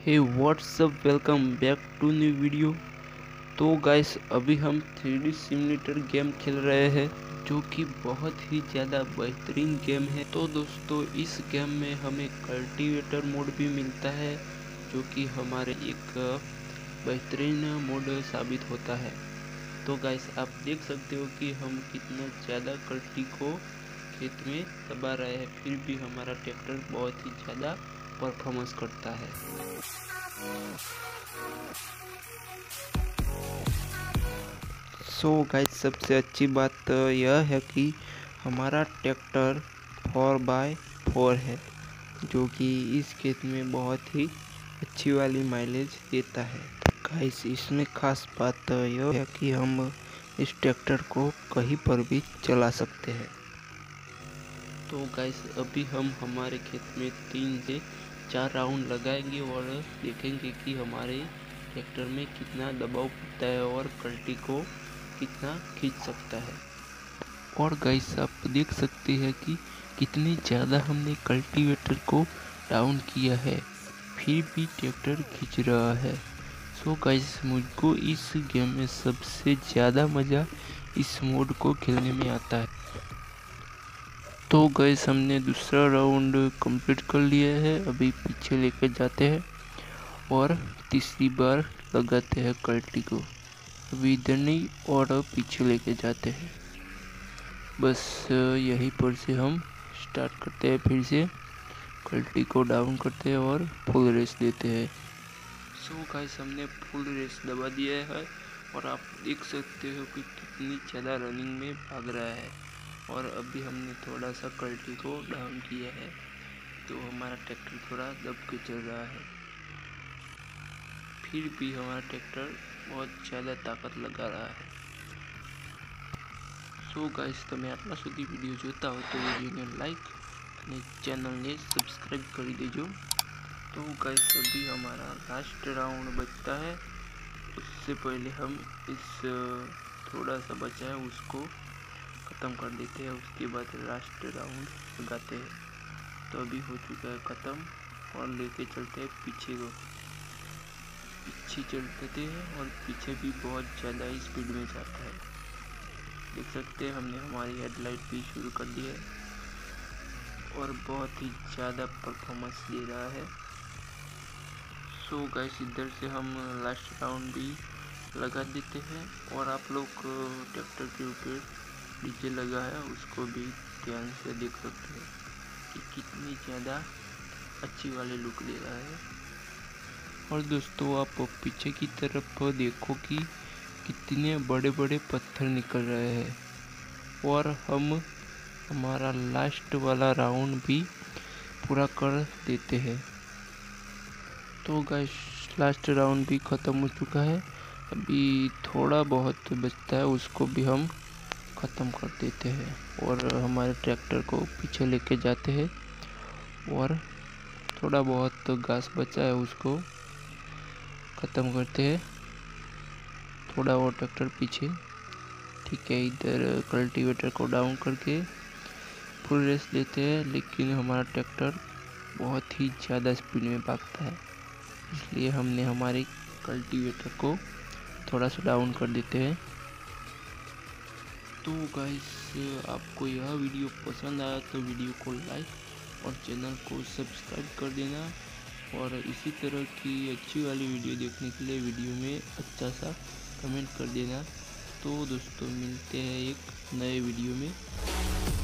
Hey WhatsApp, welcome back to new video. तो guys अभी हम 3D सिमुलेटर गेम खेल रहे हैं जो कि बहुत ही ज़्यादा बेहतरीन गेम है। तो दोस्तों इस गेम में हमें कल्टीवेटर मोड भी मिलता है जो कि हमारे एक बेहतरीन मोड साबित होता है। तो गाइस आप देख सकते हो कि हम कितना ज़्यादा कल्टी को खेत में दबा रहे हैं, फिर भी हमारा ट्रैक्टर बहुत ही ज़्यादा परफॉर्मेंस करता है। सो गाइस सबसे अच्छी बात यह है कि हमारा ट्रैक्टर 4x4 है जो कि इस खेत में बहुत ही अच्छी वाली माइलेज देता है। गाइस इसमें खास बात यह है कि हम इस ट्रैक्टर को कहीं पर भी चला सकते हैं। तो गाइस अभी हम हमारे खेत में 3 से 4 राउंड लगाएंगे और देखेंगे कि हमारे ट्रैक्टर में कितना दबाव पड़ता है और कल्टी को कितना खींच सकता है। और गाइस आप देख सकते हैं कि कितनी ज़्यादा हमने कल्टीवेटर को डाउन किया है, फिर भी ट्रैक्टर खींच रहा है। सो गाइस मुझको इस गेम में सबसे ज़्यादा मज़ा इस मोड को खेलने में आता है। तो गाइस हमने दूसरा राउंड कंप्लीट कर लिया है, अभी पीछे लेकर जाते हैं और तीसरी बार लगाते हैं कल्टी को। अभी इधर नहीं और पीछे लेके जाते हैं। बस यहीं पर से हम स्टार्ट करते हैं, फिर से कल्टी को डाउन करते हैं और फुल रेस देते हैं। सो गाइस हमने फुल रेस दबा दिया है और आप देख सकते हो कि कितनी ज़्यादा रनिंग में भाग रहा है। और अभी हमने थोड़ा सा कल्टी को डाउन किया है तो हमारा ट्रैक्टर थोड़ा दब के चल रहा है, फिर भी हमारा ट्रैक्टर बहुत ज़्यादा ताकत लगा रहा है। सो गाइस તમે આટલા સુધી વિડીયો જોતા હો તો વિડીયોને લાઈક અને ચેનલને સબસ્ક્રાઈબ કરી દેજો। तो गाइस अभी हमारा लास्ट राउंड बचता है, उससे पहले हम इस थोड़ा सा बचा है उसको ख़त्म कर देते हैं, उसके बाद लास्ट राउंड लगाते हैं। तो अभी हो चुका है ख़त्म और लेके चलते हैं पीछे को। पीछे चलते हैं और पीछे भी बहुत ज़्यादा स्पीड में जाता है। देख सकते हैं हमने हमारी हेडलाइट भी शुरू कर दी है और बहुत ही ज़्यादा परफॉर्मेंस दे रहा है। सो गाइस इधर से हम लास्ट राउंड भी लगा देते हैं और आप लोग ट्रैक्टर के ऊपर डीजे लगा है उसको भी ध्यान से देख सकते हैं कि कितनी ज़्यादा अच्छी वाली लुक दे रहा है। और दोस्तों आप पीछे की तरफ देखो कि कितने बड़े बड़े पत्थर निकल रहे हैं और हम हमारा लास्ट वाला राउंड भी पूरा कर देते हैं। तो गाइस लास्ट राउंड भी ख़त्म हो चुका है, अभी थोड़ा बहुत बचता है उसको भी हम ख़त्म कर देते हैं और हमारे ट्रैक्टर को पीछे लेके जाते हैं और थोड़ा बहुत घास बचा है उसको ख़त्म करते हैं। थोड़ा और ट्रैक्टर पीछे, ठीक है। इधर कल्टीवेटर को डाउन करके फुल रेस लेते हैं, लेकिन हमारा ट्रैक्टर बहुत ही ज़्यादा स्पीड में भागता है, इसलिए हमने हमारे कल्टीवेटर को थोड़ा सा डाउन कर देते हैं। तो गाइस आपको यह वीडियो पसंद आया तो वीडियो को लाइक और चैनल को सब्सक्राइब कर देना और इसी तरह की अच्छी वाली वीडियो देखने के लिए वीडियो में अच्छा सा कमेंट कर देना। तो दोस्तों मिलते हैं एक नए वीडियो में।